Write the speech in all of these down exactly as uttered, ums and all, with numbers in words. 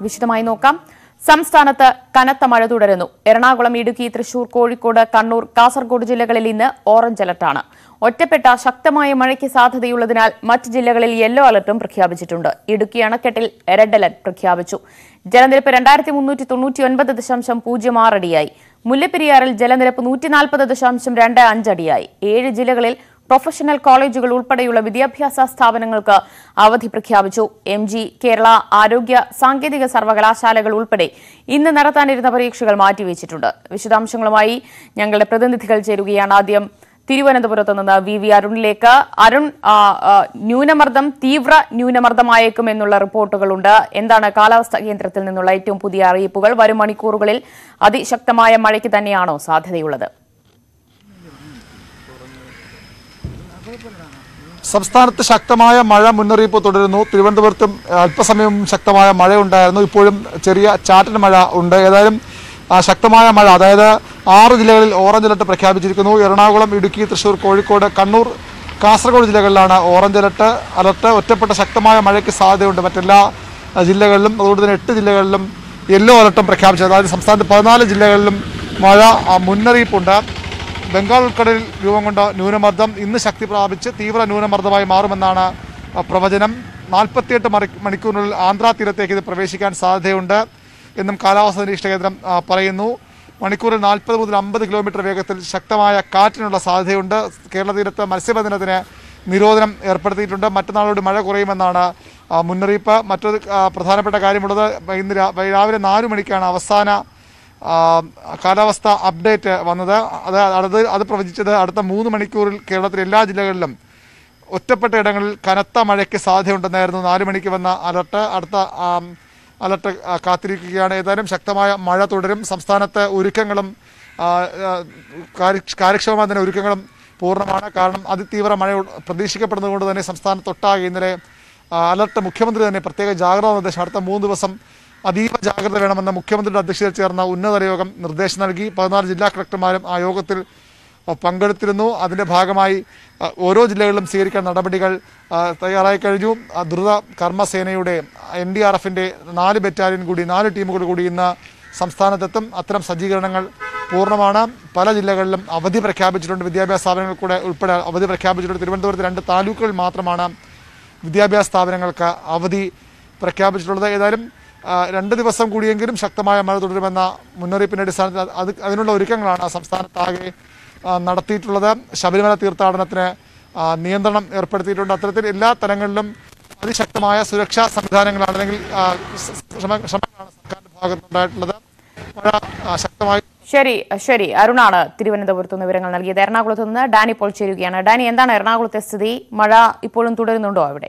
വിശദമായി നോക്കാം. സംസ്ഥാനത്ത് കനത്ത മഴ തുടരുന്നു. എറണാകുളം, ഇടുക്കി, തൃശൂർ, കോഴിക്കോട്, കണ്ണൂർ, കാസർഗോഡ് ജില്ലകളിൽ ഇന്ന് ഓറഞ്ച് അലർട്ടാണ്. ഒറ്റപ്പെട്ട ശക്തമായ മഴയ്ക്ക് സാധ്യതയുള്ളതിനാൽ മറ്റ് ജില്ലകളിൽ യെല്ലോ അലർട്ടും പ്രഖ്യാപിച്ചിട്ടുണ്ട്. ഇടുക്കി അണക്കെട്ടിൽ റെഡ് അലർട്ട് പ്രഖ്യാപിച്ചു. ജലനിരപ്പ് രണ്ടായിരത്തി മുന്നൂറ്റി തൊണ്ണൂറ്റി ഒൻപത് ദശാംശം പൂജ്യം ആറ് അടിയായി. മുല്ലപ്പെരിയാറിൽ ജലനിരപ്പ് നൂറ്റി നാൽപ്പത് ദശാംശം രണ്ട് അഞ്ച് അടിയായി. ഏഴ് ജില്ലകളിൽ പ്രൊഫഷണൽ കോളേജുകൾ ഉൾപ്പെടെയുള്ള വിദ്യാഭ്യാസ സ്ഥാപനങ്ങൾക്ക് അവധി പ്രഖ്യാപിച്ചു. എം ജി, കേരള, ആരോഗ്യ സാങ്കേതിക സർവകലാശാലകൾ ഉൾപ്പെടെ ഇന്ന് നടത്താനിരുന്ന പരീക്ഷകൾ മാറ്റിവെച്ചിട്ടുണ്ട്. വിശദാംശങ്ങളുമായി ഞങ്ങളുടെ പ്രതിനിധികൾ ചേരുകയാണ്. ആദ്യം തിരുവനന്തപുരത്ത് നിന്ന് വി വി അരുണിലേക്ക്. അരുൺ, ന്യൂനമർദ്ദം തീവ്ര ന്യൂനമർദ്ദമായേക്കും എന്നുള്ള റിപ്പോർട്ടുകളുണ്ട്. എന്താണ് കാലാവസ്ഥാ കേന്ദ്രത്തിൽ നിന്നുള്ള ഏറ്റവും പുതിയ അറിയിപ്പുകൾ? വരും മണിക്കൂറുകളിൽ അതിശക്തമായ മഴയ്ക്ക് തന്നെയാണോ സാധ്യതയുള്ളത്? സംസ്ഥാനത്ത് ശക്തമായ മഴ മുന്നറിയിപ്പ് തുടരുന്നു. തിരുവനന്തപുരത്തും അല്പസമയം ശക്തമായ മഴയുണ്ടായിരുന്നു. ഇപ്പോഴും ചെറിയ ചാറ്റൽ മഴ ഉണ്ട്. ഏതായാലും ശക്തമായ മഴ, അതായത് ആറ് ജില്ലകളിൽ ഓറഞ്ച് അലർട്ട് പ്രഖ്യാപിച്ചിരിക്കുന്നു. എറണാകുളം, ഇടുക്കി, തൃശൂർ, കോഴിക്കോട്, കണ്ണൂർ, കാസർഗോഡ് ജില്ലകളിലാണ് ഓറഞ്ച് അലർട്ട് അലർട്ട് ഒറ്റപ്പെട്ട ശക്തമായ മഴയ്ക്ക് സാധ്യതയുണ്ട്. മറ്റെല്ലാ ജില്ലകളിലും അതുകൊണ്ട് തന്നെ എട്ട് ജില്ലകളിലും യെല്ലോ അലർട്ടും പ്രഖ്യാപിച്ചത്. അതായത് സംസ്ഥാനത്ത് പതിനാല് ജില്ലകളിലും മഴ മുന്നറിയിപ്പുണ്ട്. ബംഗാൾ ഉൾക്കടലിൽ രൂപം കൊണ്ട ന്യൂനമർദ്ദം ഇന്ന് ശക്തി പ്രാപിച്ച് തീവ്ര ന്യൂനമർദ്ദമായി മാറുമെന്നാണ് പ്രവചനം. നാൽപ്പത്തിയെട്ട് മണിക്കൂറിനുള്ളിൽ ആന്ധ്രാ തീരത്തേക്ക് ഇത് പ്രവേശിക്കാൻ സാധ്യതയുണ്ട് എന്നും കാലാവസ്ഥാ നിരീക്ഷണ കേന്ദ്രം പറയുന്നു. മണിക്കൂറിൽ നാൽപ്പത് മുതൽ അമ്പത് കിലോമീറ്റർ വേഗത്തിൽ ശക്തമായ കാറ്റിനുള്ള സാധ്യതയുണ്ട്. കേരള തീരത്ത് മത്സ്യബന്ധനത്തിന് നിരോധനം ഏർപ്പെടുത്തിയിട്ടുണ്ട്. മറ്റന്നാളോട് മഴ കുറയുമെന്നാണ് മുന്നറിയിപ്പ്. മറ്റൊരു പ്രധാനപ്പെട്ട കാര്യമുള്ളത്, ഇന്ന് രാവിലെ നാലു മണിക്കാണ് അവസാന കാലാവസ്ഥ അപ്ഡേറ്റ് വന്നത്. അത് അത് അത് പ്രവചിച്ചത് അടുത്ത മൂന്ന് മണിക്കൂറിൽ കേരളത്തിലെ എല്ലാ ജില്ലകളിലും ഒറ്റപ്പെട്ട ഇടങ്ങളിൽ കനത്ത മഴയ്ക്ക് സാധ്യതയുണ്ടെന്നായിരുന്നു നാലു മണിക്ക് വന്ന അലർട്ട്. അടുത്ത അലർട്ട് കാത്തിരിക്കുകയാണ്. ഏതായാലും ശക്തമായ മഴ തുടരും. സംസ്ഥാനത്ത് ഒരുക്കങ്ങളും കാര്യക്ഷമമായ തന്നെ ഒരുക്കങ്ങളും പൂർണ്ണമാണ്. കാരണം അതിതീവ്ര മഴ പ്രതീക്ഷിക്കപ്പെടുന്നതുകൊണ്ട് തന്നെ സംസ്ഥാനത്തൊട്ടാകെ ഇന്നലെ അലർട്ട് മുഖ്യമന്ത്രി തന്നെ പ്രത്യേക ജാഗ്രതാ നിർദ്ദേശം അടുത്ത മൂന്ന് ദിവസം അതീവ ജാഗ്രത വേണമെന്ന് മുഖ്യമന്ത്രിയുടെ അധ്യക്ഷതയിൽ ചേർന്ന ഉന്നതതല യോഗം നിർദ്ദേശം നൽകി. പതിനാല് ജില്ലാ കളക്ടർമാരും ആ യോഗത്തിൽ പങ്കെടുത്തിരുന്നു. അതിൻ്റെ ഭാഗമായി ഓരോ ജില്ലകളിലും സ്വീകരിക്കാൻ നടപടികൾ തയ്യാറായി കഴിഞ്ഞു. ദ്രുത കർമ്മസേനയുടെ എൻ ഡി ആർ എഫിൻ്റെ നാല് ബറ്റാലിയൻ കൂടി നാല് ടീമുകൾ കൂടി ഇന്ന് സംസ്ഥാനത്തെത്തും. അത്തരം സജ്ജീകരണങ്ങൾ പൂർണ്ണമാണ്. പല ജില്ലകളിലും അവധി പ്രഖ്യാപിച്ചിട്ടുണ്ട്. വിദ്യാഭ്യാസ സ്ഥാപനങ്ങൾ കൂടെ ഉൾപ്പെടെ അവധി പ്രഖ്യാപിച്ചിട്ടുണ്ട്. തിരുവനന്തപുരത്ത് രണ്ട് താലൂക്കുകളിൽ മാത്രമാണ് വിദ്യാഭ്യാസ സ്ഥാപനങ്ങൾക്ക് അവധി പ്രഖ്യാപിച്ചിട്ടുള്ളത്. ഏതായാലും രണ്ട് ദിവസം കൂടിയെങ്കിലും ശക്തമായ മഴ തുടരുമെന്ന മുന്നറിയിപ്പിൻ്റെ അടിസ്ഥാനത്തിൽ അത് അതിനുള്ള ഒരുക്കങ്ങളാണ് സംസ്ഥാനത്താകെ നടത്തിയിട്ടുള്ളത്. ശബരിമല തീർത്ഥാടനത്തിന് നിയന്ത്രണം ഏർപ്പെടുത്തിയിട്ടുണ്ട്. അത്തരത്തിൽ എല്ലാ തലങ്ങളിലും അതിശക്തമായ സുരക്ഷാ സംവിധാനങ്ങളാണ് അല്ലെങ്കിൽ ശ്രമങ്ങളാണ് സർക്കാരിന്റെ ഭാഗത്തുനിന്നുണ്ടായിട്ടുള്ളത്. മഴ ശക്തമായി ശരി ശരി അരുണാണ് തിരുവനന്തപുരത്ത് നിന്ന് വിവരങ്ങൾ നൽകിയത്. എറണാകുളത്ത് നിന്ന് ഡാനി ഇപ്പോൾ ചേരുകയാണ്. ഡാനി, എന്താണ് എറണാകുളത്തെ സ്ഥിതി? മഴ ഇപ്പോഴും തുടരുന്നുണ്ടോ അവിടെ?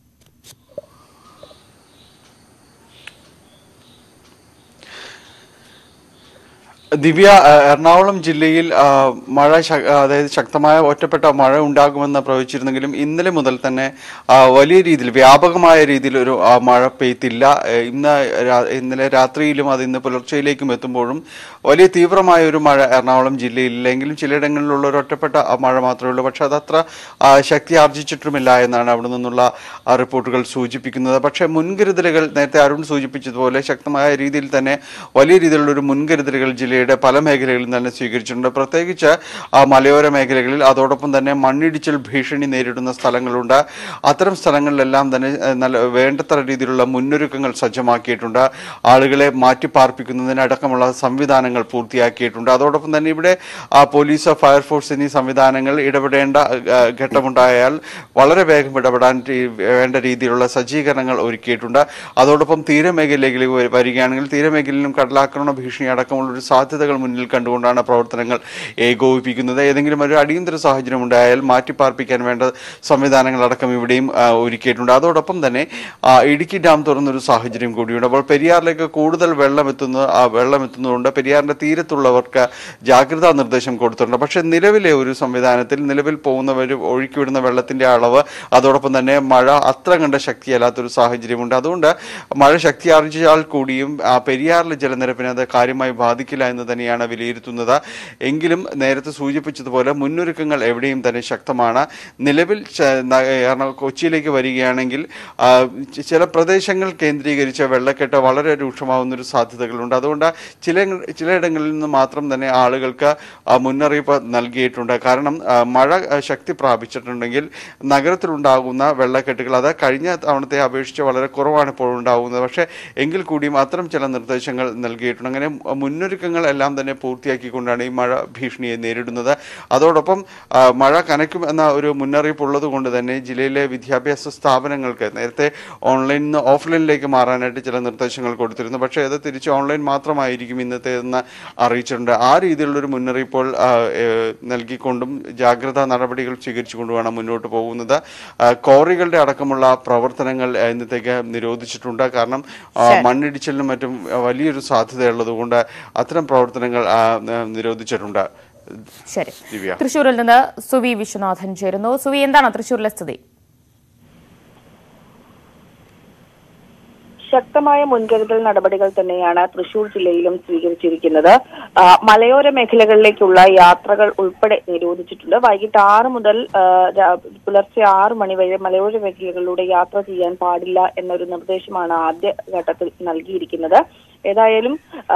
ദിവ്യ, എറണാകുളം ജില്ലയിൽ മഴ അതായത് ശക്തമായ ഒറ്റപ്പെട്ട മഴ ഉണ്ടാകുമെന്ന് പ്രവചിച്ചിരുന്നെങ്കിലും ഇന്നലെ മുതൽ തന്നെ വലിയ രീതിയിൽ വ്യാപകമായ രീതിയിൽ ഒരു മഴ പെയ്ത്തില്ല. ഇന്ന് ഇന്നലെ രാത്രിയിലും അത് ഇന്ന് പുലർച്ചയിലേക്കും എത്തുമ്പോഴും വലിയ തീവ്രമായ ഒരു മഴ എറണാകുളം ജില്ലയിലെങ്കിലും ചിലയിടങ്ങളിലുള്ള ഒരു ഒറ്റപ്പെട്ട മഴ മാത്രമേ ഉള്ളൂ. പക്ഷെ അതത്ര ശക്തി ആർജിച്ചിട്ടുമില്ല എന്നാണ് അവിടെ നിന്നുള്ള റിപ്പോർട്ടുകൾ സൂചിപ്പിക്കുന്നത്. പക്ഷേ മുൻകരുതലുകൾ നേരത്തെ അരുൺ സൂചിപ്പിച്ചതുപോലെ ശക്തമായ രീതിയിൽ തന്നെ വലിയ രീതിയിലുള്ള ഒരു മുൻകരുതലുകൾ ജില്ലയുടെ പല മേഖലകളിൽ തന്നെ സ്വീകരിച്ചിട്ടുണ്ട്. പ്രത്യേകിച്ച് മലയോര മേഖലകളിൽ, അതോടൊപ്പം തന്നെ മണ്ണിടിച്ചിൽ ഭീഷണി നേരിടുന്ന സ്ഥലങ്ങളുണ്ട്. അത്തരം സ്ഥലങ്ങളിലെല്ലാം തന്നെ നല്ല വേണ്ടത്ര രീതിയിലുള്ള മുന്നൊരുക്കങ്ങൾ സജ്ജമാക്കിയിട്ടുണ്ട്. ആളുകളെ മാറ്റിപ്പാർപ്പിക്കുന്നതിനടക്കമുള്ള സംവിധാനങ്ങൾ പൂർത്തിയാക്കിയിട്ടുണ്ട്. അതോടൊപ്പം തന്നെ ഇവിടെ പോലീസ്, ഫയർഫോഴ്സ് എന്നീ സംവിധാനങ്ങൾ ഇടപെടേണ്ട ഘട്ടമുണ്ടായാൽ വളരെ വേഗം ഇടപെടാൻ വേണ്ട രീതിയിലുള്ള സജ്ജീകരണങ്ങൾ ഒരുക്കിയിട്ടുണ്ട്. അതോടൊപ്പം തീരമേഖലയിലേക്ക് വരികയാണെങ്കിൽ തീരമേഖലയിലും കടലാക്രമണ ഭീഷണി അടക്കമുള്ള ഒരു സാധ്യതകൾ മുന്നിൽ കണ്ടുകൊണ്ടാണ് പ്രവർത്തനങ്ങൾ ഏകോപിപ്പിക്കുന്നത്. ഏതെങ്കിലും ഒരു അടിയന്തര സാഹചര്യം ഉണ്ടായാൽ മാറ്റിപ്പാർപ്പിക്കാൻ വേണ്ട സംവിധാനങ്ങളടക്കം ഇവിടെയും ഒരുക്കിയിട്ടുണ്ട്. അതോടൊപ്പം തന്നെ ഇടുക്കി ഡാം തുറന്നൊരു സാഹചര്യം കൂടിയുണ്ട്. അപ്പോൾ പെരിയാറിലേക്ക് കൂടുതൽ വെള്ളം എത്തുന്ന വെള്ളം എത്തുന്നതുകൊണ്ട് പെരിയാറിന്റെ തീരത്തുള്ളവർക്ക് ജാഗ്രതാ നിർദ്ദേശം കൊടുത്തിട്ടുണ്ട്. പക്ഷെ നിലവിലെ ഒരു സംവിധാനത്തിൽ നിലവിൽ പോകുന്നവർ ഒഴുക്കിവിടുന്ന വെള്ളത്തിന്റെ അളവ്, അതോടൊപ്പം തന്നെ മഴ അത്ര കണ്ട ശക്തിയല്ലാത്തൊരു സാഹചര്യമുണ്ട്. അതുകൊണ്ട് മഴ ശക്തി ആർജിച്ചാൽ കൂടിയും പെരിയാറിലെ ജലനിരപ്പിനെ അത് കാര്യമായി ബാധിക്കില്ല എന്ന് തന്നെയാണ് വിലയിരുത്തുന്നത്. എങ്കിലും നേരത്തെ സൂചിപ്പിച്ചതുപോലെ മുന്നൊരുക്കങ്ങൾ എവിടെയും തന്നെ ശക്തമാണ്. നിലവിൽ കൊച്ചിയിലേക്ക് വരികയാണെങ്കിൽ ചില പ്രദേശങ്ങൾ കേന്ദ്രീകരിച്ച വെള്ളക്കെട്ട് വളരെ രൂക്ഷമാവുന്നൊരു സാധ്യതകളുണ്ട്. അതുകൊണ്ട് ചില ചിലയിടങ്ങളിൽ നിന്ന് മാത്രം തന്നെ ആളുകൾക്ക് മുന്നറിയിപ്പ് നൽകിയിട്ടുണ്ട്. കാരണം മഴ ശക്തി പ്രാപിച്ചിട്ടുണ്ടെങ്കിൽ നഗരത്തിലുണ്ടാകുന്ന വെള്ളക്കെട്ടുകൾ അത് കഴിഞ്ഞ തവണത്തെ അപേക്ഷിച്ച് വളരെ കുറവാണ് ഇപ്പോൾ ഉണ്ടാകുന്നത്. പക്ഷേ എങ്കിൽ കൂടിയും അത്തരം ചില നിർദ്ദേശങ്ങൾ നൽകിയിട്ടുണ്ട്. അങ്ങനെ മുന്നൊരുക്കങ്ങൾ എല്ലാം തന്നെ പൂർത്തിയാക്കിക്കൊണ്ടാണ് ഈ മഴ ഭീഷണിയെ നേരിടുന്നത്. അതോടൊപ്പം മഴ കനക്കും എന്ന ഒരു മുന്നറിയിപ്പ് ഉള്ളത് കൊണ്ട് തന്നെ ജില്ലയിലെ വിദ്യാഭ്യാസ സ്ഥാപനങ്ങൾക്ക് നേരത്തെ ഓൺലൈനിൽ നിന്ന് ഓഫ്ലൈനിലേക്ക് മാറാനായിട്ട് ചില നിർദ്ദേശങ്ങൾ കൊടുത്തിരുന്നു. പക്ഷേ അത് തിരിച്ച് ഓൺലൈൻ മാത്രമായിരിക്കും ഇന്നത്തെ എന്ന് അറിയിച്ചിട്ടുണ്ട്. ആ രീതിയിലുള്ളൊരു മുന്നറിയിപ്പോൾ നൽകിക്കൊണ്ടും ജാഗ്രതാ നടപടികൾ സ്വീകരിച്ചുകൊണ്ടുമാണ് മുന്നോട്ട് പോകുന്നത്. ക്വാറികളുടെ അടക്കമുള്ള പ്രവർത്തനങ്ങൾ ഇന്നത്തേക്ക് നിരോധിച്ചിട്ടുണ്ട്. കാരണം മണ്ണിടിച്ചിലിനും മറ്റും വലിയൊരു സാധ്യതയുള്ളത് കൊണ്ട് അത്തരം പ്രവർത്തനങ്ങൾ നിരോധിച്ചിട്ടുണ്ട്. ശരി, തൃശ്ശൂരിൽ നിന്ന് സുവി വിശ്വനാഥൻ ചേരുന്നു. സുവി, എന്താണ് തൃശ്ശൂരിലെ സ്ഥിതി? ശക്തമായ മുൻകരുതൽ നടപടികൾ തന്നെയാണ് തൃശൂർ ജില്ലയിലും സ്വീകരിച്ചിരിക്കുന്നത്. മലയോര മേഖലകളിലേക്കുള്ള യാത്രകൾ ഉൾപ്പെടെ നിരോധിച്ചിട്ടുണ്ട്. വൈകിട്ട് ആറ് മുതൽ പുലർച്ചെ ആറ് മണി വരെ മലയോര മേഖലകളിലൂടെ യാത്ര ചെയ്യാൻ പാടില്ല എന്നൊരു നിർദ്ദേശമാണ് ആദ്യ ഘട്ടത്തിൽ നൽകിയിരിക്കുന്നത്. ഏതായാലും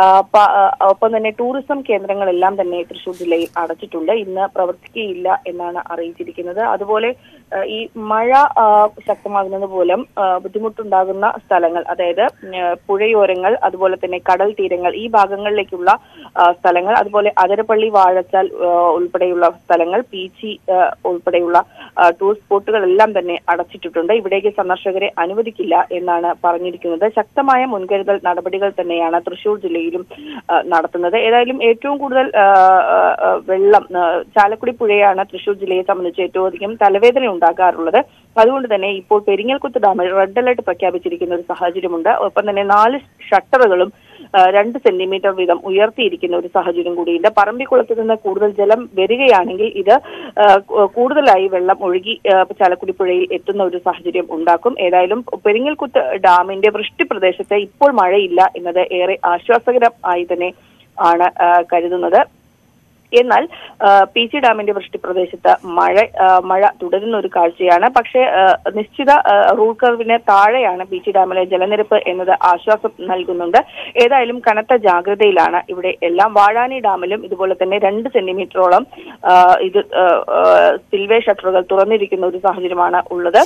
ഒപ്പം തന്നെ ടൂറിസം കേന്ദ്രങ്ങളെല്ലാം തന്നെ തൃശൂർ ജില്ലയിൽ അടച്ചിട്ടുണ്ട്. ഇന്ന് പ്രവർത്തിക്കുകയില്ല എന്നാണ് അറിയിച്ചിരിക്കുന്നത്. അതുപോലെ ഈ മഴ ശക്തമാകുന്നത് മൂലം ബുദ്ധിമുട്ടുണ്ടാകുന്ന സ്ഥലങ്ങൾ, അതായത് പുഴയോരങ്ങൾ, അതുപോലെ തന്നെ കടൽ തീരങ്ങൾ, ഈ ഭാഗങ്ങളിലേക്കുള്ള സ്ഥലങ്ങൾ, അതുപോലെ അതിരപ്പള്ളി, വാഴച്ചാൽ ഉൾപ്പെടെയുള്ള സ്ഥലങ്ങൾ, പീച്ചി ഉൾപ്പെടെയുള്ള ടൂറിസ്റ്റ് സ്പോട്ടുകളെല്ലാം തന്നെ അടച്ചിട്ടിട്ടുണ്ട്. ഇവിടേക്ക് സന്ദർശകരെ അനുവദിക്കില്ല എന്നാണ് പറഞ്ഞിരിക്കുന്നത്. ശക്തമായ മുൻകരുതൽ നടപടികൾ തന്നെയാണ് തൃശൂർ ജില്ലയിലും നടത്തുന്നത്. ഏതായാലും ഏറ്റവും കൂടുതൽ വെള്ളം ചാലക്കുടി പുഴയാണ് തൃശൂർ ജില്ലയെ സംബന്ധിച്ച് ഏറ്റവും അധികം തലവേദന ഉണ്ടാകാറുള്ളത്. അതുകൊണ്ട് തന്നെ ഇപ്പോൾ പെരിങ്ങൽകുത്ത് ഡാമിൽ റെഡ് അലർട്ട് പ്രഖ്യാപിച്ചിരിക്കുന്ന ഒരു സാഹചര്യമുണ്ട്. ഒപ്പം തന്നെ നാല് ഷട്ടറുകളും രണ്ട് സെന്റിമീറ്റർ വീതം ഉയർത്തിയിരിക്കുന്ന ഒരു സാഹചര്യം കൂടിയുണ്ട്. പറമ്പിക്കുളത്ത് നിന്ന് കൂടുതൽ ജലം വരികയാണെങ്കിൽ ഇത് കൂടുതലായി വെള്ളം ഒഴുകി ചാലക്കുടി പുഴയിൽ എത്തുന്ന ഒരു സാഹചര്യം ഉണ്ടാക്കും. ഏതായാലും പെരിങ്ങൽകുത്ത് ഡാമിന്റെ വൃഷ്ടി പ്രദേശത്ത് ഇപ്പോൾ മഴയില്ല എന്നത് ഏറെ ആശ്വാസകരമായി തന്നെ ആണ് കരുതുന്നത്. എന്നാൽ പീച്ചി ഡാമിന്റെ വൃഷ്ടി പ്രദേശത്ത് മഴ മഴ തുടരുന്ന ഒരു കാഴ്ചയാണ്. പക്ഷേ നിശ്ചിത റൂൾ കർവിന് താഴെയാണ് പീച്ചി ഡാമിലെ ജലനിരപ്പ് എന്നത് ആശ്വാസം നൽകുന്നുണ്ട്. ഏതായാലും കനത്ത ജാഗ്രതയിലാണ് ഇവിടെ എല്ലാം. വാഴാനി ഡാമിലും ഇതുപോലെ തന്നെ രണ്ട് സെന്റിമീറ്ററോളം ഇത് സ്പിൽവേ ഷട്ടറുകൾ തുറന്നിരിക്കുന്ന ഒരു സാഹചര്യമാണ് ഉള്ളത്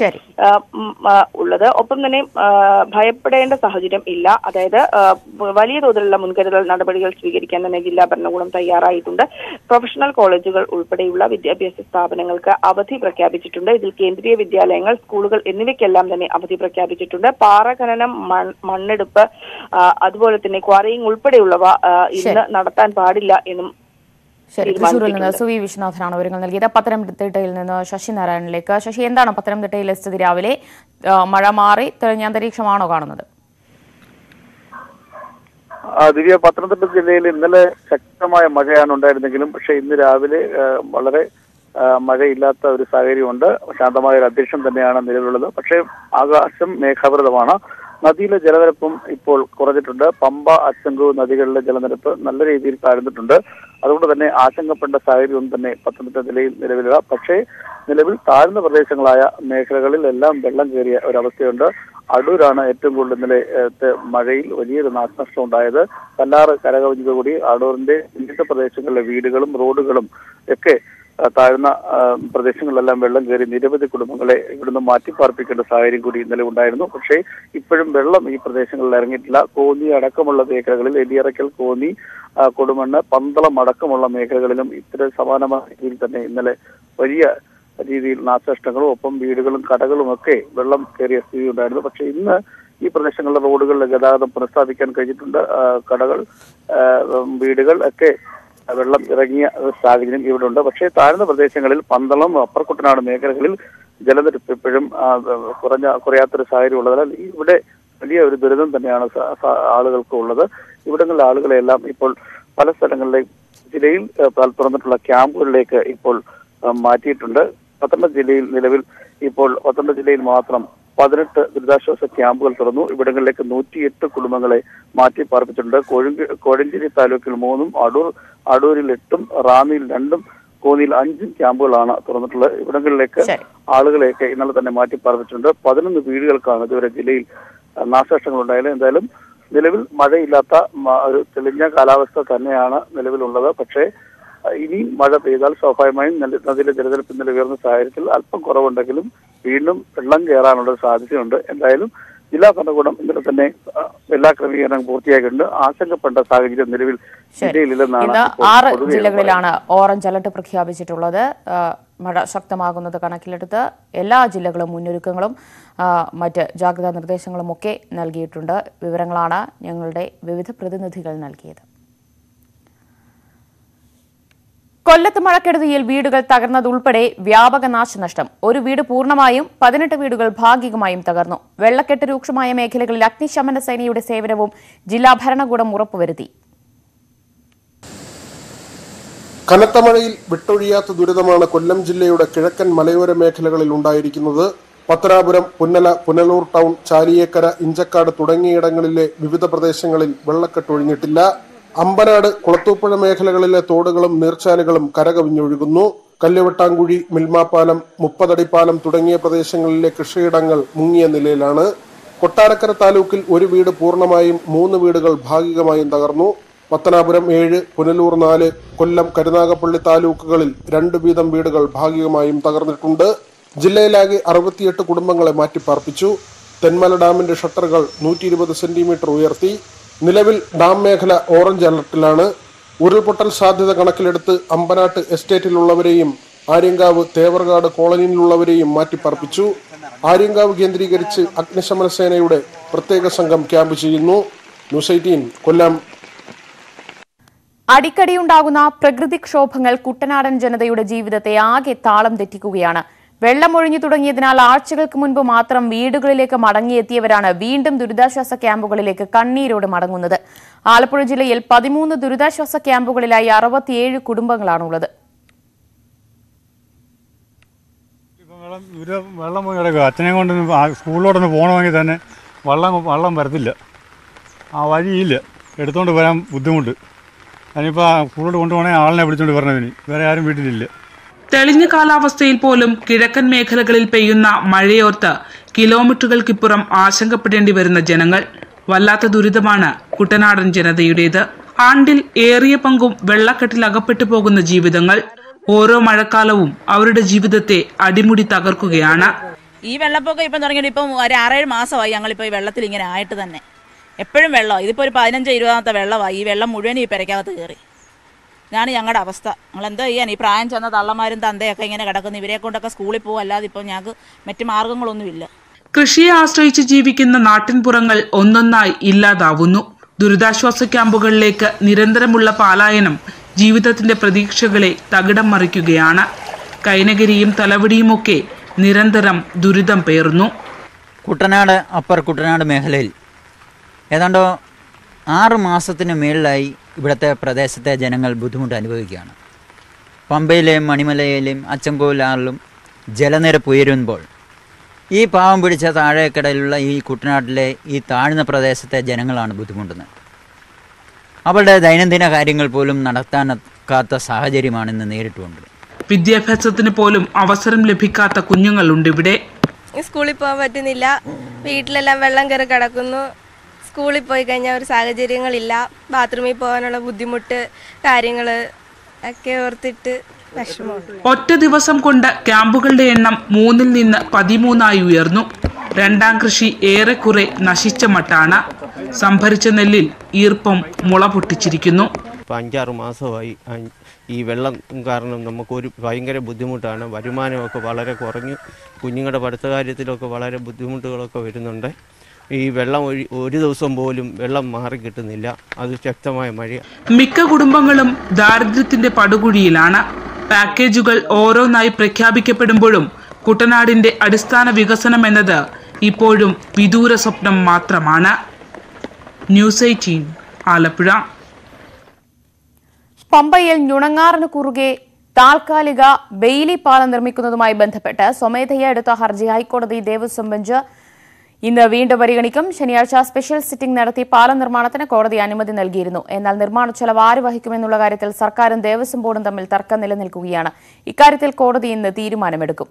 ഉള്ളത് ഒപ്പം തന്നെ ഭയപ്പെടേണ്ട സാഹചര്യം ഇല്ല. അതായത് വലിയ തോതിലുള്ള മുൻകരുതൽ നടപടികൾ സ്വീകരിക്കാൻ തന്നെ ജില്ലാ ഭരണകൂടം തയ്യാറായിട്ടുണ്ട്. പ്രൊഫഷണൽ കോളേജുകൾ ഉൾപ്പെടെയുള്ള വിദ്യാഭ്യാസ സ്ഥാപനങ്ങൾക്ക് അവധി പ്രഖ്യാപിച്ചിട്ടുണ്ട്. ഇതിൽ കേന്ദ്രീയ വിദ്യാലയങ്ങൾ, സ്കൂളുകൾ എന്നിവയ്ക്കെല്ലാം തന്നെ അവധി പ്രഖ്യാപിച്ചിട്ടുണ്ട്. പാറ ഖനനം, മണ്ണെടുപ്പ്, അതുപോലെ തന്നെ ക്വാറിയിങ് ഉൾപ്പെടെയുള്ളവ ഇന്ന് നടത്താൻ പാടില്ല എന്നും. ശരി, തൃശ്ശൂരിൽ നിന്ന് സുവി വിശ്വനാഥനാണ് വിവരങ്ങൾ നൽകിയത്. പത്തനംതിട്ടയിൽ നിന്ന് ശശി നാരായണനിലേക്ക്. ശശി, എന്താണ് പത്തനംതിട്ടയിലെ സ്ഥിതി? രാവിലെ മഴ മാറി തെളിഞ്ഞ അന്തരീക്ഷമാണോ കാണുന്നത്? ദിവ്യ, പത്തനംതിട്ട ജില്ലയിൽ ഇന്നലെ ശക്തമായ മഴയാണ് ഉണ്ടായിരുന്നെങ്കിലും പക്ഷെ ഇന്ന് രാവിലെ വളരെ മഴയില്ലാത്ത ഒരു സാഹചര്യമുണ്ട്. ശാന്തമായ ഒരു അന്തരീക്ഷം തന്നെയാണ് നിലവിലുള്ളത്. പക്ഷേ ആകാശം മേഘാവൃതമാണ്. നദിയിലെ ജലനിരപ്പും ഇപ്പോൾ കുറഞ്ഞിട്ടുണ്ട്. പമ്പ, അച്ചങ്കു നദികളിലെ ജലനിരപ്പ് നല്ല രീതിയിൽ താഴ്ന്നിട്ടുണ്ട്. അതുകൊണ്ട് തന്നെ ആശങ്കപ്പെട്ട സാഹചര്യം തന്നെ പത്തനംതിട്ട ജില്ലയിൽ നിലവിലില്ല. പക്ഷേ നിലവിൽ താഴ്ന്ന പ്രദേശങ്ങളായ മേഖലകളിൽ എല്ലാം വെള്ളം കയറിയ ഒരവസ്ഥയുണ്ട്. അടൂരാണ് ഏറ്റവും കൂടുതൽ ഇന്നലെ മഴയിൽ വലിയൊരു നാശനഷ്ടം ഉണ്ടായത്. കല്ലാറ് കരകവിഞ്ഞതോടുകൂടി അടൂരിന്റെ വിവിധ പ്രദേശങ്ങളിലെ വീടുകളും റോഡുകളും ഒക്കെ താഴ്ന്ന പ്രദേശങ്ങളിലെല്ലാം വെള്ളം കയറി നിരവധി കുടുംബങ്ങളെ ഇവിടുന്ന് മാറ്റിപ്പാർപ്പിക്കേണ്ട സാഹചര്യം കൂടി ഇന്നലെ ഉണ്ടായിരുന്നു. പക്ഷേ ഇപ്പോഴും വെള്ളം ഈ പ്രദേശങ്ങളിൽ ഇറങ്ങിയിട്ടില്ല. കോന്നി അടക്കമുള്ള മേഖലകളിൽ, എലിയറയ്ക്കൽ, കോന്നി, കൊടുമണ്ണ്, പന്തളം അടക്കമുള്ള മേഖലകളിലും ഇത്തരം സമാനമായ രീതിയിൽ തന്നെ ഇന്നലെ വലിയ രീതിയിൽ നാശനഷ്ടങ്ങളും ഒപ്പം വീടുകളും കടകളും ഒക്കെ വെള്ളം കയറിയ സ്ഥിതി ഉണ്ടായിരുന്നു. പക്ഷെ ഇന്ന് ഈ പ്രദേശങ്ങളിലെ റോഡുകളിലെ ഗതാഗതം പുനഃസ്ഥാപിക്കാൻ കഴിഞ്ഞിട്ടുണ്ട്. കടകൾ, വീടുകൾ ഒക്കെ വെള്ളം ഇറങ്ങിയ സാഹചര്യം ഇവിടെ ഉണ്ട്. പക്ഷേ താഴ്ന്ന പ്രദേശങ്ങളിൽ പന്തളം, അപ്പർ കുട്ടനാട് മേഖലകളിൽ ജലനിരപ്പ് ഇപ്പോഴും കുറഞ്ഞ കുറയാത്തൊരു സാഹചര്യം ഉള്ളതിനാൽ ഇവിടെ വലിയ ഒരു ദുരിതം തന്നെയാണ് ആളുകൾക്ക് ഉള്ളത്. ഇവിടങ്ങളിലെ ആളുകളെല്ലാം ഇപ്പോൾ പല സ്ഥലങ്ങളിലെ ജില്ലയിൽ തുറന്നിട്ടുള്ള ക്യാമ്പുകളിലേക്ക് ഇപ്പോൾ മാറ്റിയിട്ടുണ്ട്. പത്തനംതിട്ട ജില്ലയിൽ നിലവിൽ ഇപ്പോൾ പത്തനംതിട്ട ജില്ലയിൽ മാത്രം പതിനെട്ട് ദുരിതാശ്വാസ ക്യാമ്പുകൾ തുറന്നു. ഇവിടങ്ങളിലേക്ക് നൂറ്റിയെട്ട് കുടുംബങ്ങളെ മാറ്റി പാർപ്പിച്ചിട്ടുണ്ട്. കോഴഞ്ചേരി താലൂക്കിൽ മൂന്നും അടൂർ അടൂരിൽ എട്ടും റാന്നിയിൽ രണ്ടും കോന്നിയിൽ അഞ്ചും ക്യാമ്പുകളാണ് തുറന്നിട്ടുള്ളത്. ഇവിടങ്ങളിലേക്ക് ആളുകളെയൊക്കെ ഇന്നലെ തന്നെ മാറ്റി പാർപ്പിച്ചിട്ടുണ്ട്. പതിനൊന്ന് വീടുകൾക്കാണ് ഇതുവരെ ജില്ലയിൽ നാശനഷ്ടങ്ങൾ ഉണ്ടായത്. എന്തായാലും നിലവിൽ മഴയില്ലാത്ത ഒരു തെളിഞ്ഞ കാലാവസ്ഥ തന്നെയാണ് നിലവിലുള്ളത്. പക്ഷേ ഇനി മഴ പെയ്താൽ സ്വാഭാവികമായും നദിയിലെ ജലനിരപ്പ് ഇന്നലെ ഉയർന്ന സാഹചര്യത്തിൽ അല്പം കുറവുണ്ടെങ്കിലും വീണ്ടും വെള്ളം കയറാനുള്ള സാധ്യതയുണ്ട്. എന്തായാലും ജില്ലാ ഭരണകൂടം ഇന്നലെ തന്നെ എല്ലാ ക്രമീകരണങ്ങളും പൂർത്തിയാക്കിയിട്ടുണ്ട്. ആശങ്കപ്പെട്ട സാഹചര്യം നിലവിൽ ജില്ലയിലില്ലെന്നാണ്. ആറ് ജില്ലകളിലാണ് ഓറഞ്ച് അലർട്ട് പ്രഖ്യാപിച്ചിട്ടുള്ളത്. മഴ ശക്തമാകുന്നത് കണക്കിലെടുത്ത് എല്ലാ ജില്ലകളും മുന്നൊരുക്കങ്ങളും മറ്റ് ജാഗ്രതാ നിർദ്ദേശങ്ങളും ഒക്കെ നൽകിയിട്ടുണ്ട്. വിവരങ്ങളാണ് ഞങ്ങളുടെ വിവിധ പ്രതിനിധികൾ നൽകിയത്. കൊല്ലത്ത് മഴക്കെടുതിയിൽ വീടുകൾ തകർന്നതുൾപ്പെടെ വ്യാപക നാശനഷ്ടം. ഒരു വീട് പൂർണ്ണമായും പതിനെട്ട് വീടുകൾ ഭാഗികമായും തകർന്നു. വെള്ളക്കെട്ട് രൂക്ഷമായ മേഖലകളിൽ അഗ്നിശമന സേനയുടെ സേവനവും ജില്ലാ ഭരണകൂടം ഉറപ്പുവരുത്തി. കനത്ത മഴയിൽ വിട്ടൊഴിയാത്ത ദുരിതമാണ് കൊല്ലം ജില്ലയുടെ കിഴക്കൻ മലയോര മേഖലകളിൽ ഉണ്ടായിരിക്കുന്നത്. പത്തനാപുരം, പുന്നല, പുനലൂർ ടൗൺ, ചാലിയേക്കര, ഇഞ്ചക്കാട് തുടങ്ങിയിടങ്ങളിലെ വിവിധ പ്രദേശങ്ങളിൽ വെള്ളക്കെട്ടൊഴിഞ്ഞിട്ടില്ല. അമ്പനാട്, കുളത്തൂപ്പുഴ മേഖലകളിലെ തോടുകളും നീർച്ചാലുകളും കരകവിഞ്ഞൊഴുകുന്നു. കല്ലുവെട്ടാങ്കുഴി, മിൽമാപ്പാലം, മുപ്പതടിപ്പാലം തുടങ്ങിയ പ്രദേശങ്ങളിലെ കൃഷിയിടങ്ങൾ മുങ്ങിയ നിലയിലാണ്. കൊട്ടാരക്കര താലൂക്കിൽ ഒരു വീട് പൂർണ്ണമായും മൂന്ന് വീടുകൾ ഭാഗികമായും തകർന്നു. പത്തനാപുരം ഏഴ്, പുനലൂർ നാല്, കൊല്ലം, കരുനാഗപ്പള്ളി താലൂക്കുകളിൽ രണ്ട് വീതം വീടുകൾ ഭാഗികമായും തകർന്നിട്ടുണ്ട്. ജില്ലയിലാകെ അറുപത്തിയെട്ട് കുടുംബങ്ങളെ മാറ്റിപ്പാർപ്പിച്ചു. തെന്മല ഡാമിന്റെ ഷട്ടറുകൾ നൂറ്റി ഇരുപത് സെന്റിമീറ്റർ ഉയർത്തി. നിലവിൽ ഡാം മേഖല ഓറഞ്ച് അലർട്ടിലാണ്. ഉരുൾപൊട്ടൽ സാധ്യത കണക്കിലെടുത്ത് അമ്പനാട്ട് എസ്റ്റേറ്റിലുള്ളവരെയും ആര്യങ്കാവ്, തേവർകാട് കോളനിയിലുള്ളവരെയും മാറ്റിപ്പാർപ്പിച്ചു. ആര്യങ്കാവ് കേന്ദ്രീകരിച്ച് അഗ്നിശമന സേനയുടെ പ്രത്യേക സംഘം ക്യാമ്പ് ചെയ്യുന്നു. ന്യൂസ് എയ്റ്റീൻ കൊല്ലം. അടിക്കടിയുണ്ടാകുന്ന പ്രകൃതിക്ഷോഭങ്ങൾ കുട്ടനാടൻ ജനതയുടെ ജീവിതത്തെ ആകെ താളം തെറ്റിക്കുകയാണ്. വെള്ളമൊഴിഞ്ഞു തുടങ്ങിയതിനാൽ ആഴ്ചകൾക്ക് മുൻപ് മാത്രം വീടുകളിലേക്ക് മടങ്ങിയെത്തിയവരാണ് വീണ്ടും ദുരിതാശ്വാസ ക്യാമ്പുകളിലേക്ക് കണ്ണീരോടെ മടങ്ങുന്നത്. ആലപ്പുഴ ജില്ലയിൽ പതിമൂന്ന് ദുരിതാശ്വാസ ക്യാമ്പുകളിലായി അറുപത്തിയേഴ് കുടുംബങ്ങളാണുള്ളത്. വെള്ളം പോയി കിടക്കുക. അച്ഛനെ കൊണ്ട് സ്കൂളിലോട്ടൊന്ന് പോകണമെങ്കിൽ തന്നെ വെള്ളം വെള്ളം വരത്തില്ല. ആ വഴിയില്ല, എടുത്തുകൊണ്ട് വരാൻ ബുദ്ധിമുട്ട്. അതിനിപ്പോൾ സ്കൂളിലോട്ട് കൊണ്ടുപോകണമെങ്കിൽ ആളിനെ വിളിച്ചുകൊണ്ട് വരണതിന് വേറെ ആരും വീട്ടിലില്ല. തെളിഞ്ഞ കാലാവസ്ഥയിൽ പോലും കിഴക്കൻ മേഖലകളിൽ പെയ്യുന്ന മഴയോർത്ത് കിലോമീറ്ററുകൾക്കിപ്പുറം ആശങ്കപ്പെടേണ്ടി വരുന്ന ജനങ്ങൾ. വല്ലാത്ത ദുരിതമാണ് കുട്ടനാടൻ ജനതയുടേത്. ആണ്ടിൽ ഏറിയ പങ്കും വെള്ളക്കെട്ടിൽ അകപ്പെട്ടു പോകുന്ന ജീവിതങ്ങൾ. ഓരോ മഴക്കാലവും അവരുടെ ജീവിതത്തെ അടിമുടി തകർക്കുകയാണ്. ഈ വെള്ളപ്പൊക്കം ഇപ്പം തുടങ്ങിയിട്ട് ഇപ്പം ഒരു ആറേഴ് മാസമായി ഞങ്ങളിപ്പോൾ ഈ വെള്ളത്തിൽ ഇങ്ങനെ ആയിട്ട് തന്നെ. എപ്പോഴും വെള്ളമാണ്. ഇതിപ്പോൾ ഒരു പതിനഞ്ച് ഇരുപതാമത്തെ വെള്ളമായി. ഈ വെള്ളം മുഴുവൻ ഈ പെരയ്ക്കകത്ത് കയറി. ഇതാണ് ഞങ്ങളുടെ അവസ്ഥ. ഞങ്ങൾ എന്താ ചെയ്യാൻ? ഈ പ്രായം ചെന്ന തള്ളമാരും തന്തയൊക്കെ ഇങ്ങനെ കിടക്കുന്നു. ഇവരെ കൊണ്ടൊക്കെ സ്കൂളിൽ പോകും, അല്ലാതെ ഇപ്പോൾ ഞങ്ങൾക്ക് മറ്റു മാർഗങ്ങളൊന്നുമില്ല. കൃഷിയെ ആശ്രയിച്ച് ജീവിക്കുന്ന നാട്ടിൻപുറങ്ങൾ ഒന്നൊന്നായി ഇല്ലാതാവുന്നു. ദുരിതാശ്വാസ ക്യാമ്പുകളിലേക്ക് നിരന്തരമുള്ള പലായനം ജീവിതത്തിന്റെ പ്രതീക്ഷകളെ തകിടം മറിക്കുകയാണ്. കൈനകരിയും തലവടിയുമൊക്കെ നിരന്തരം ദുരിതം പേറുന്നു. കുട്ടനാട്, അപ്പർ കുട്ടനാട് മേഖലയിൽ ഏതാണ്ട് ആറ് മാസത്തിന് മേളിലായി ഇവിടുത്തെ പ്രദേശത്തെ ജനങ്ങൾ ബുദ്ധിമുട്ട് അനുഭവിക്കുകയാണ്. പമ്പയിലെയും മണിമലയിലെയും അച്ചൻകോവിലാറിലും ജലനിരപ്പ് ഉയരുമ്പോൾ ഈ പാവം പിടിച്ച താഴേക്കടയിലുള്ള ഈ കുട്ടനാട്ടിലെ ഈ താഴ്ന്ന പ്രദേശത്തെ ജനങ്ങളാണ് ബുദ്ധിമുട്ടുന്നത്. അവരുടെ ദൈനംദിന കാര്യങ്ങൾ പോലും നടത്താനൊക്കാത്ത സാഹചര്യമാണ് ഇന്ന് നേരിട്ടുകൊണ്ട്. വിദ്യാഭ്യാസത്തിന് പോലും അവസരം ലഭിക്കാത്ത കുഞ്ഞുങ്ങളുണ്ട് ഇവിടെ. സ്കൂളിൽ പോകാൻ പറ്റുന്നില്ല. വീട്ടിലെല്ലാം വെള്ളം കയറി കിടക്കുന്നു. സ്കൂളിൽ പോയി കഴിഞ്ഞാൽ ഒരു സാഹചര്യങ്ങളില്ല. ബാത്റൂമിൽ പോകാനുള്ള ബുദ്ധിമുട്ട് കാര്യങ്ങൾ ഒക്കെ ഓർത്തിട്ട് വിഷമമുണ്ട്. ഒറ്റ ദിവസം കൊണ്ട് ക്യാമ്പുകളുടെ എണ്ണം മൂന്നിൽ നിന്ന് പതിമൂന്നായി ഉയർന്നു. രണ്ടാം കൃഷി ഏറെക്കുറെ നശിച്ച മട്ടാണ്. സംഭരിച്ച നെല്ലിൽ ഈർപ്പം മുള പൊട്ടിച്ചിരിക്കുന്നു. ഇപ്പം അഞ്ചാറ് മാസമായി ഈ വെള്ളം കാരണം നമുക്കൊരു ഭയങ്കര ബുദ്ധിമുട്ടാണ്. വരുമാനമൊക്കെ വളരെ കുറഞ്ഞു. കുഞ്ഞുങ്ങളുടെ പഠിത്ത കാര്യത്തിലൊക്കെ വളരെ ബുദ്ധിമുട്ടുകളൊക്കെ വരുന്നുണ്ട്. ഈ വെള്ളം ഒരു ദിവസം പോലും വെള്ളം മാറി കിട്ടുന്നില്ല. അത് ശക്തമായ മഴ. മിക്ക കുടുംബങ്ങളും ദാരിദ്ര്യത്തിന്റെ പടുകുഴിയിലാണ്. പാക്കേജുകൾ ഓരോന്നായി പ്രഖ്യാപിക്കപ്പെടുമ്പോഴും കുട്ടനാടിന്റെ അടിസ്ഥാന വികസനം എന്നത് ഇപ്പോഴും വിദൂര സ്വപ്നം മാത്രമാണ്. News eighteen Alappuzha. പമ്പയിൽ ഞുണങ്ങാറിന് കുറുകെ താൽക്കാലിക ബെയിലി പാലം നിർമ്മിക്കുന്നതുമായി ബന്ധപ്പെട്ട് സ്വമേധയാ എടുത്ത ഹർജി ഹൈക്കോടതി ദേവസ്വം ബെഞ്ച് ഇന്ന് വീണ്ടും പരിഗണിക്കും. ശനിയാഴ്ച സ്പെഷ്യൽ സിറ്റിംഗ് നടത്തി പാലം നിർമ്മാണത്തിന് കോടതി അനുമതി നൽകിയിരുന്നു. എന്നാൽ നിർമ്മാണ ചെലവ് ആര് വഹിക്കുമെന്നുള്ള കാര്യത്തിൽ സർക്കാരും ദേവസ്വം ബോർഡും തമ്മിൽ തർക്കം നിലനിൽക്കുകയാണ്. ഇക്കാര്യത്തിൽ കോടതി ഇന്ന് തീരുമാനമെടുക്കും.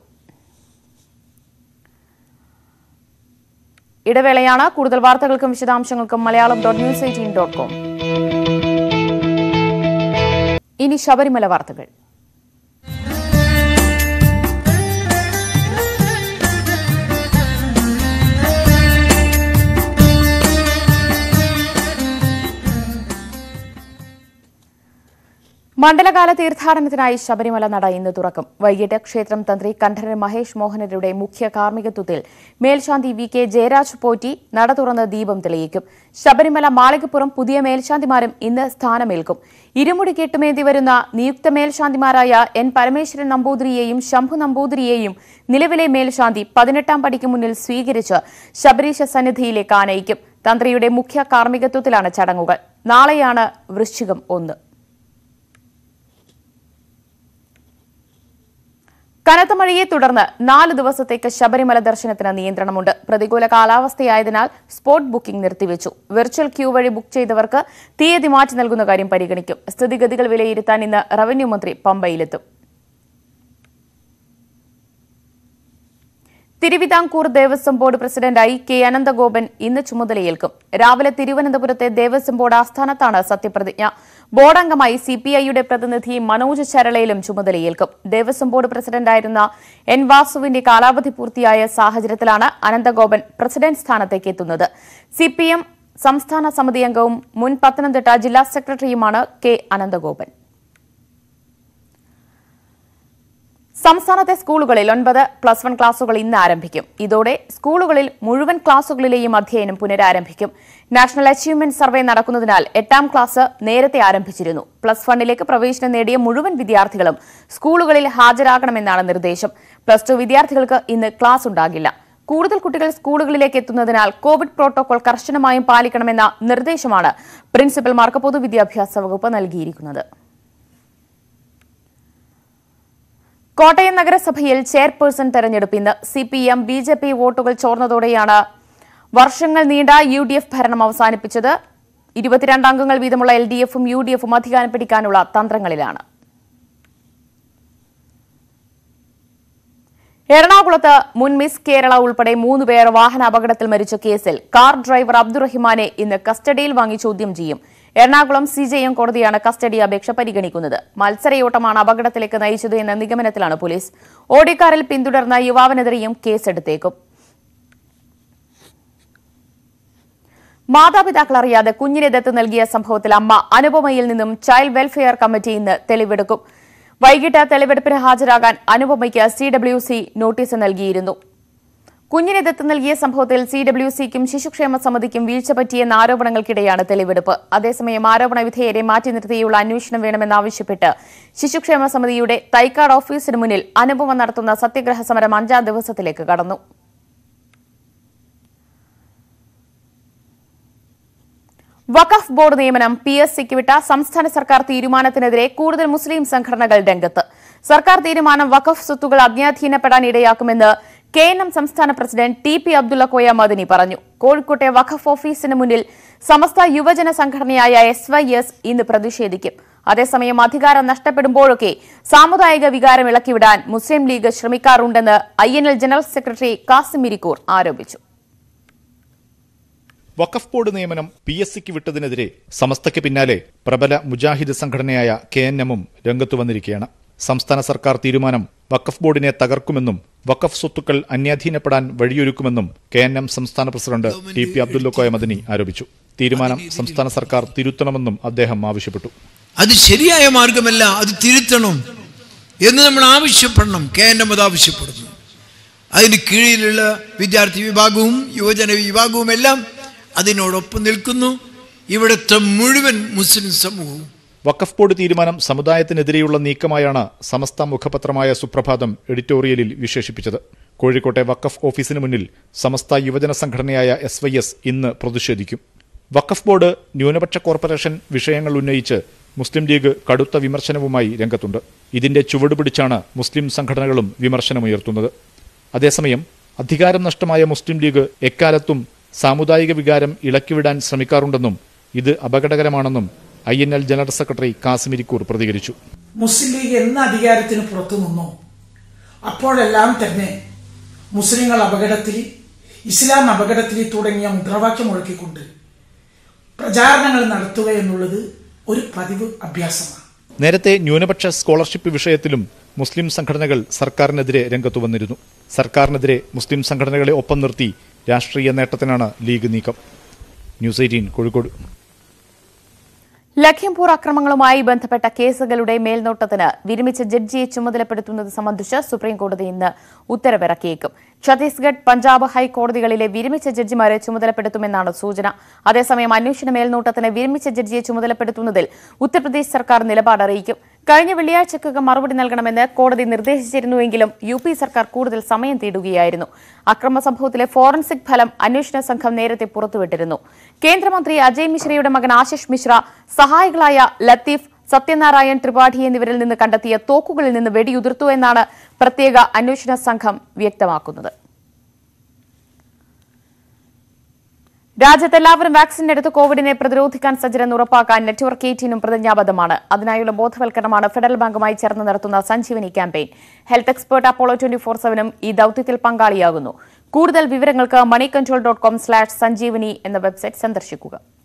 ഇടവേളയാണ്. കൂടുതൽ വാർത്തകൾക്കും വിശദാംശങ്ങൾക്കും Malayalam dot news eighteen dot com. ഇനി ശബരിമല വാർത്തകൾ. മണ്ഡലകാല തീർത്ഥാടനത്തിനായി ശബരിമല നട ഇന്ന് തുറക്കും. വൈകിട്ട് ക്ഷേത്രം തന്ത്രി കണ്ഠരർ മഹേഷ് മോഹനരുടെ മുഖ്യ കാർമ്മികത്വത്തിൽ മേൽശാന്തി വി കെ ജയരാജ് പോറ്റി നട തുറന്ന് ദീപം തെളിയിക്കും. ശബരിമല മാളികപ്പുറം പുതിയ മേൽശാന്തിമാരും ഇന്ന് സ്ഥാനമേൽക്കും. ഇരുമുടി കെട്ടുമേന്തി വരുന്ന നിയുക്ത മേൽശാന്തിമാരായ എൻ പരമേശ്വരൻ നമ്പൂതിരിയെയും ശംഭു നമ്പൂതിരിയെയും നിലവിലെ മേൽശാന്തി പതിനെട്ടാം പടിക്ക് മുന്നിൽ സ്വീകരിച്ച് ശബരീശ സന്നിധിയിലേക്ക് ആനയിക്കും. തന്ത്രിയുടെ മുഖ്യ കാർമ്മികത്വത്തിലാണ് ചടങ്ങുകൾ. നാളെയാണ് വൃശ്ചികം ഒന്ന്. കനത്ത മഴയെ തുടർന്ന് നാല് ദിവസത്തേക്ക് ശബരിമല ദർശനത്തിന് നിയന്ത്രണമുണ്ട്. പ്രതികൂല കാലാവസ്ഥയായതിനാൽ സ്പോട്ട് ബുക്കിംഗ് നിർത്തിവെച്ചു. വെർച്വൽ ക്യൂ വഴി ബുക്ക് ചെയ്തവർക്ക് തീയതി മാറ്റി നൽകുന്ന കാര്യം പരിഗണിക്കും. സ്ഥിതിഗതികൾ വിലയിരുത്താൻ ഇന്ന് റവന്യൂ മന്ത്രി പമ്പയിലെത്തും. തിരുവിതാംകൂർ ദേവസ്വം ബോർഡ് പ്രസിഡന്റായി കെ അനന്തഗോപൻ ഇന്ന് ചുമതലയേൽക്കും. രാവിലെ തിരുവനന്തപുരത്തെ ദേവസ്വം ബോർഡ് ആസ്ഥാനത്താണ് സത്യപ്രതിജ്ഞ. ബോർഡ് അംഗമായി സിപിഐയുടെ പ്രതിനിധി മനോജ് ചരളയിലും ചുമതലയേൽക്കും. ദേവസ്വം ബോർഡ് പ്രസിഡന്റായിരുന്ന എൻ വാസുവിന്റെ കാലാവധി പൂർത്തിയായ സാഹചര്യത്തിലാണ് അനന്തഗോപൻ പ്രസിഡന്റ് സ്ഥാനത്തേക്ക് എത്തുന്നത്. സിപിഎം സംസ്ഥാന സമിതി അംഗവും മുൻ പത്തനംതിട്ട ജില്ലാ സെക്രട്ടറിയുമാണ് കെ അനന്തഗോപൻ. സംസ്ഥാനത്തെ സ്കൂളുകളിൽ ഒൻപത് പ്ലസ് വൺ ക്ലാസുകൾ ഇന്ന് ആരംഭിക്കും. ഇതോടെ സ്കൂളുകളിൽ മുഴുവൻ ക്ലാസുകളിലെയും അധ്യയനം പുനരാരംഭിക്കും. നാഷണൽ അച്ചീവ്മെന്റ് സർവേ നടക്കുന്നതിനാൽ എട്ടാം ക്ലാസ് നേരത്തെ ആരംഭിച്ചിരുന്നു. പ്ലസ് വണ്ണിലേക്ക് പ്രവേശനം നേടിയ മുഴുവൻ വിദ്യാർത്ഥികളും സ്കൂളുകളിൽ ഹാജരാകണമെന്നാണ് നിർദ്ദേശം. പ്ലസ് ടു വിദ്യാർത്ഥികൾക്ക് ഇന്ന് ക്ലാസ് ഉണ്ടാകില്ല. കൂടുതൽ കുട്ടികൾ സ്കൂളുകളിലേക്ക് എത്തുന്നതിനാൽ കോവിഡ് പ്രോട്ടോകോൾ കർശനമായും പാലിക്കണമെന്ന നിർദ്ദേശമാണ് പ്രിൻസിപ്പൽമാർക്ക് പൊതുവിദ്യാഭ്യാസ വകുപ്പ് നൽകിയിരിക്കുന്നത്. കോട്ടയം നഗരസഭയിൽ ചെയർപേഴ്സൺ തെരഞ്ഞെടുപ്പ് ഇന്ന്. സിപിഎം ബി ജെ പി വോട്ടുകൾ ചോർന്നതോടെയാണ് വർഷങ്ങൾ നീണ്ട യു ഡി എഫ് ഭരണം അവസാനിപ്പിച്ചത്. ഇരുപത്തിരണ്ട് അംഗങ്ങൾ വീതമുള്ള എൽ ഡി എഫും യു ഡി എഫും അധികാരം പിടിക്കാനുള്ള തന്ത്രങ്ങളിലാണ്. എറണാകുളത്ത് മുൻ മിസ് കേരള ഉൾപ്പെടെ മൂന്നുപേർ വാഹന അപകടത്തിൽ മരിച്ച കേസിൽ കാർ ഡ്രൈവർ അബ്ദുറഹിമാനെ ഇന്ന് കസ്റ്റഡിയിൽ വാങ്ങി ചോദ്യം ചെയ്യും. എറണാകുളം സി ജെ എം കോടതിയാണ് കസ്റ്റഡി അപേക്ഷ പരിഗണിക്കുന്നത്. മത്സരയോട്ടമാണ് അപകടത്തിലേക്ക് നയിച്ചത് എന്ന നിഗമനത്തിലാണ് പോലീസ്. ഓടിക്കാറിൽ പിന്തുടർന്ന യുവാവിനെതിരെയും കേസെടുത്തേക്കും. മാതാപിതാക്കൾ അറിയാതെ കുഞ്ഞിനെ ദത്ത് നൽകിയ സംഭവത്തിൽ അമ്മ അനുപമയിൽ നിന്നും ചൈൽഡ് വെൽഫെയർ കമ്മിറ്റി ഇന്ന് തെളിവെടുക്കും. വൈകിട്ട് തെളിവെടുപ്പിന് ഹാജരാകാൻ അനുപമയ്ക്ക് സി ഡബ്ല്യു സി നോട്ടീസ് നൽകിയിരുന്നു. കുഞ്ഞിനെ ദത്ത് നൽകിയ സംഭവത്തിൽ സി ഡബ്ല്യു സിക്കും ശിശുക്ഷേമ സമിതിക്കും വീഴ്ച പറ്റിയെന്ന ആരോപണങ്ങൾക്കിടെയാണ് തെളിവെടുപ്പ്. അതേസമയം ആരോപണ വിധേയരെ മാറ്റി നിർത്തിയുള്ള അന്വേഷണം വേണമെന്നാവശ്യപ്പെട്ട് ശിശുക്ഷേമ സമിതിയുടെ തൈക്കാട് ഓഫീസിന് മുന്നിൽ അനുപമ നടത്തുന്ന സത്യഗ്രഹ സമരം അഞ്ചാം ദിവസത്തിലേക്ക് കടന്നു. വഖഫ് ബോർഡ് നിയമനം പി എസ് സിക്ക് വിട്ട സംസ്ഥാന സർക്കാർ തീരുമാനത്തിനെതിരെ കൂടുതൽ മുസ്ലിം സംഘടനകൾ രംഗത്ത്. സർക്കാർ തീരുമാനം വഖഫ് സ്വത്തുകൾ അജ്ഞാധീനപ്പെടാൻ ഇടയാക്കുമെന്ന് കെ എൻ എം സംസ്ഥാന president T P Abdulla Koya Madani പറഞ്ഞു. കോഴിക്കോട്ടെ വഖഫ് ഓഫീസിന് മുന്നിൽ സമസ്ത യുവജന സംഘടനയായ എസ് വൈ എസ് ഇന്ന് പ്രതിഷേധിക്കും. അതേസമയം അധികാരം നഷ്ടപ്പെടുമ്പോഴൊക്കെ സാമുദായിക വികാരം ഇളക്കിവിടാൻ മുസ്ലിം ലീഗ് ശ്രമിക്കാറുണ്ടെന്ന് I N L general secretary Kasim Irikkur ആരോപിച്ചു. വഖഫ് ബോർഡ് നിയമനം പി എസ് സിക്ക് വിട്ടതിനെതിരെ സമസ്തയ്ക്ക് പിന്നാലെ പ്രബല മുജാഹിദ് സംഘടനയായ കെ എൻ എമ്മും രംഗത്തു വന്നിരിക്കുകയാണ്. സംസ്ഥാന സർക്കാർ തീരുമാനം വഖഫ് ബോർഡിനെ തകർക്കുമെന്നും വഖഫ് സ്വത്തുക്കൾ അന്യാധീനപ്പെടാൻ വഴിയൊരുക്കുമെന്നും കെ എൻ എം സംസ്ഥാന president T P Abdulla Koya Madani ആരോപിച്ചു. തീരുമാനം സംസ്ഥാന സർക്കാർ തിരുത്തണമെന്നും അദ്ദേഹം ആവശ്യപ്പെട്ടു. അത് ശരിയായ മാർഗമല്ല, അത് തിരുത്തണം എന്ന് നമ്മൾ ആവശ്യപ്പെടണം. കെ എൻ എം അത് ആവശ്യപ്പെടുന്നു. അതിന് കീഴിലുള്ള വിദ്യാർത്ഥി വിഭാഗവും യുവജന വിഭാഗവും എല്ലാം അതിനോടൊപ്പം നിൽക്കുന്നു. ഇവിടുത്തെ മുഴുവൻ മുസ്ലിം സമൂഹവും. വഖഫ് ബോർഡ് തീരുമാനം സമുദായത്തിനെതിരെയുള്ള നീക്കമായാണ് സമസ്ത മുഖപത്രമായ സുപ്രഭാതം എഡിറ്റോറിയലിൽ വിശേഷിപ്പിച്ചത്. കോഴിക്കോട്ടെ വഖഫ് ഓഫീസിന് മുന്നിൽ സമസ്ത യുവജന സംഘടനയായ എസ് വൈ എസ് ഇന്ന് പ്രതിഷേധിക്കും. വഖഫ് ബോർഡ് ന്യൂനപക്ഷ കോർപ്പറേഷൻ വിഷയങ്ങൾ ഉന്നയിച്ച് മുസ്ലിം ലീഗ് കടുത്ത വിമർശനവുമായി രംഗത്തുണ്ട്. ഇതിന്റെ ചുവടുപിടിച്ചാണ് മുസ്ലിം സംഘടനകളും വിമർശനമുയർത്തുന്നത്. അതേസമയം അധികാരം നഷ്ടമായ മുസ്ലിം ലീഗ് എക്കാലത്തും സാമുദായിക വികാരം ഇളക്കിവിടാൻ ശ്രമിക്കാറുണ്ടെന്നും ഇത് അപകടകരമാണെന്നും I N L general secretary Kasim Irikkur പ്രതികരിച്ചു. മുസ്ലിം ലീഗ് എന്ന അധികാരത്തിന് പുറത്തു നിന്നോ അപ്പോഴെല്ലാം തന്നെ മുസ്ലിങ്ങൾ അപകടത്തിൽ, ഇസ്ലാം അപകടത്തിൽ തുടങ്ങിയ മുദ്രാവാക്യം മുഴക്കിക്കൊണ്ട് പ്രചാരണങ്ങൾ നടത്തുക എന്നുള്ളത് ഒരു പതിവ് അഭ്യാസമാണ്. നേരത്തെ ന്യൂനപക്ഷ സ്കോളർഷിപ്പ് വിഷയത്തിലും മുസ്ലിം സംഘടനകൾ സർക്കാരിനെതിരെ രംഗത്തു വന്നിരുന്നു. സർക്കാരിനെതിരെ മുസ്ലിം സംഘടനകളെ ഒപ്പം നിർത്തി രാഷ്ട്രീയ നേട്ടത്തിനാണ് ലീഗ് നീക്കം. News eighteen Kozhikode. ലഖിംപൂർ അക്രമങ്ങളുമായി ബന്ധപ്പെട്ട കേസുകളുടെ മേൽനോട്ടത്തിന് വിരമിച്ച ജഡ്ജിയെ ചുമതലപ്പെടുത്തുന്നത് സംബന്ധിച്ച് സുപ്രീംകോടതി ഇന്ന് ഉത്തരവിറക്കിയേക്കും. ഛത്തീസ്ഗഡ്, പഞ്ചാബ് ഹൈക്കോടതികളിലെ വിരമിച്ച ജഡ്ജിമാരെ ചുമതലപ്പെടുത്തുമെന്നാണ് സൂചന. അതേസമയം അന്വേഷണ മേൽനോട്ടത്തിന് വിരമിച്ച ജഡ്ജിയെ ചുമതലപ്പെടുത്തുന്നതിൽ ഉത്തർപ്രദേശ് സർക്കാർ നിലപാട് അറിയിക്കും. കഴിഞ്ഞ വെള്ളിയാഴ്ചക്കകം മറുപടി നൽകണമെന്ന് കോടതി നിർദ്ദേശിച്ചിരുന്നുവെങ്കിലും യു പി സർക്കാർ കൂടുതൽ സമയം തേടുകയായിരുന്നു. അക്രമ സംഭവത്തിലെ ഫോറൻസിക് ഫലം അന്വേഷണ സംഘം നേരത്തെ പുറത്തുവിട്ടിരുന്നു. കേന്ദ്രമന്ത്രി അജയ് മിശ്രയുടെ മകൻ ആശിഷ് മിശ്ര, സഹായികളായ ലത്തീഫ്, സത്യനാരായൺ ത്രിപാഠി എന്നിവരിൽ നിന്ന് കണ്ടെത്തിയ തോക്കുകളിൽ നിന്ന് വെടിയുതിർത്തു എന്നാണ് പ്രത്യേക അന്വേഷണ സംഘം വ്യക്തമാക്കുന്നത്. രാജ്യത്തെല്ലാവരും വാക്സിൻ എടുത്ത് കോവിഡിനെ പ്രതിരോധിക്കാൻ സജ്ജരെന്ന് ഉറപ്പാക്കാൻ നെറ്റ്വർക്ക് എയ്റ്റീനും പ്രതിജ്ഞാബദ്ധമാണ്. അതിനായുള്ള ബോധവൽക്കരണമാണ് ഫെഡറൽ ബാങ്കുമായി ചേർന്ന് നടത്തുന്ന Sanjeevani campaign. Health expert Apollo twenty four സെവനും ഈ ദൌത്യത്തിൽ പങ്കാളിയാകുന്നു. കൂടുതൽ വിവരങ്ങൾക്ക് money control dot com slash Sanjeevani എന്ന വെബ്സൈറ്റ് സന്ദർശിക്കുക.